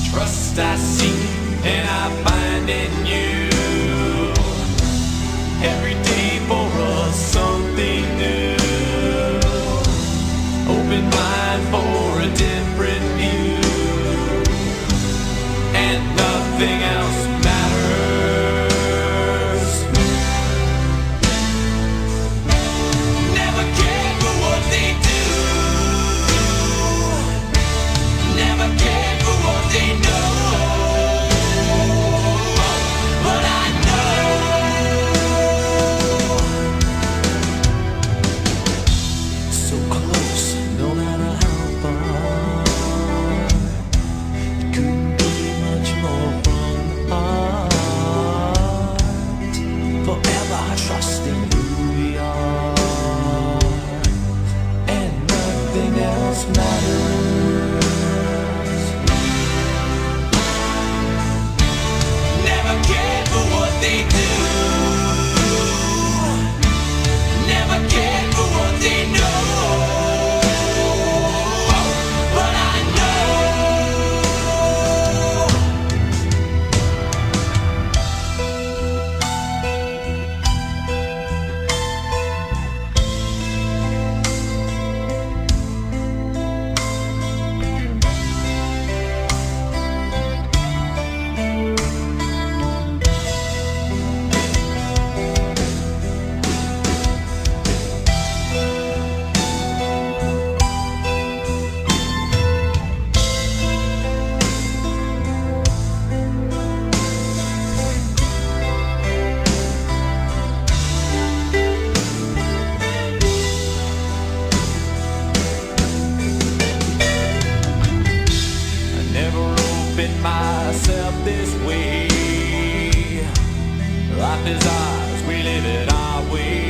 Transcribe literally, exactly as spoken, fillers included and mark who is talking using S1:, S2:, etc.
S1: Trust I seek and I find in you. Every day for us something new. Open mind for a different view. And nothing else matters. Never cared for what they do. Never cared for what they know. But I know so close, no matter how far. It couldn't be much more from the heart. Forever trusting who we are. And nothing else matters. Never cared for what they do. Never cared for what they know. But I know I never opened myself this way. Life is ours, we live it our way.